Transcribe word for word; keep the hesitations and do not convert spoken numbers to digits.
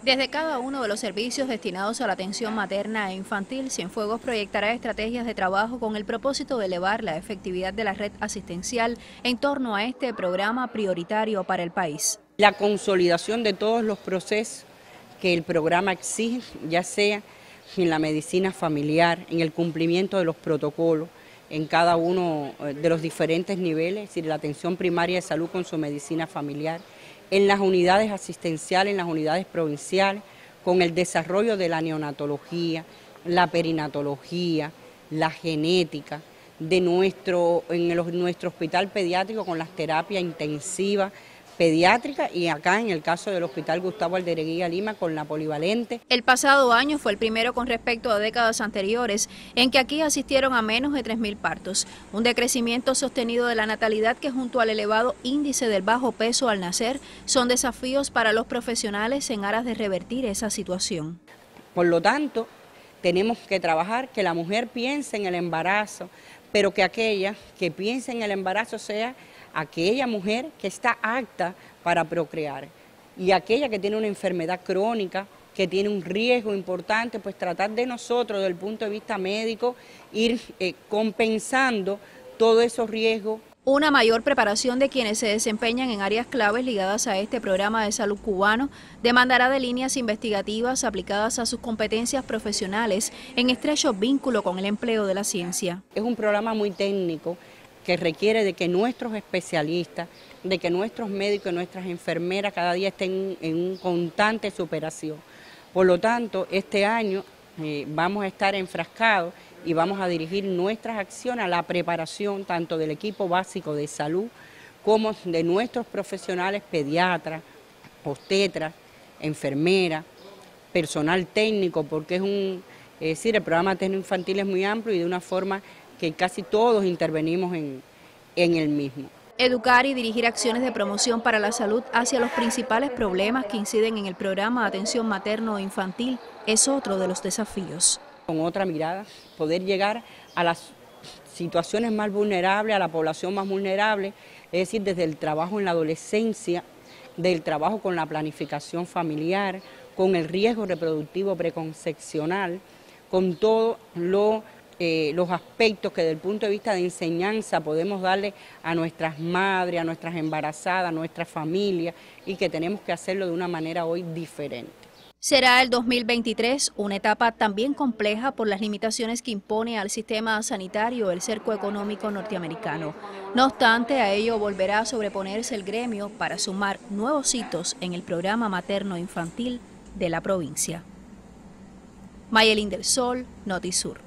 Desde cada uno de los servicios destinados a la atención materna e infantil, Cienfuegos proyectará estrategias de trabajo con el propósito de elevar la efectividad de la red asistencial en torno a este programa prioritario para el país. La consolidación de todos los procesos que el programa exige, ya sea en la medicina familiar, en el cumplimiento de los protocolos, en cada uno de los diferentes niveles, es decir, la atención primaria de salud con su medicina familiar, en las unidades asistenciales, en las unidades provinciales, con el desarrollo de la neonatología, la perinatología, la genética, de nuestro, en el, nuestro hospital pediátrico con las terapias intensivas pediátrica y acá en el caso del Hospital Gustavo Aldereguía Lima con la polivalente. El pasado año fue el primero con respecto a décadas anteriores en que aquí asistieron a menos de tres mil partos, un decrecimiento sostenido de la natalidad que junto al elevado índice del bajo peso al nacer son desafíos para los profesionales en aras de revertir esa situación. Por lo tanto, tenemos que trabajar que la mujer piense en el embarazo, pero que aquella que piense en el embarazo sea aquella mujer que está apta para procrear y aquella que tiene una enfermedad crónica, que tiene un riesgo importante, pues tratar de nosotros, desde el punto de vista médico, ir eh, compensando todos esos riesgos. Una mayor preparación de quienes se desempeñan en áreas claves ligadas a este programa de salud cubano demandará de líneas investigativas aplicadas a sus competencias profesionales en estrecho vínculo con el empleo de la ciencia. Es un programa muy técnico que requiere de que nuestros especialistas, de que nuestros médicos y nuestras enfermeras cada día estén en una constante superación. Por lo tanto, este año eh, vamos a estar enfrascados y vamos a dirigir nuestras acciones a la preparación tanto del equipo básico de salud como de nuestros profesionales pediatras, obstetras, enfermeras, personal técnico, porque es un, es decir, el programa técnico infantil es muy amplio y de una forma que casi todos intervenimos en, en el mismo. Educar y dirigir acciones de promoción para la salud hacia los principales problemas que inciden en el programa de atención materno-infantil es otro de los desafíos. Con otra mirada, poder llegar a las situaciones más vulnerables, a la población más vulnerable, es decir, desde el trabajo en la adolescencia, del trabajo con la planificación familiar, con el riesgo reproductivo preconcepcional, con todo lo Eh, los aspectos que desde el punto de vista de enseñanza podemos darle a nuestras madres, a nuestras embarazadas, a nuestras familias y que tenemos que hacerlo de una manera hoy diferente. Será el dos mil veintitrés una etapa también compleja por las limitaciones que impone al sistema sanitario el cerco económico norteamericano. No obstante, a ello volverá a sobreponerse el gremio para sumar nuevos hitos en el programa materno-infantil de la provincia. Mayelín del Sol, Notisur.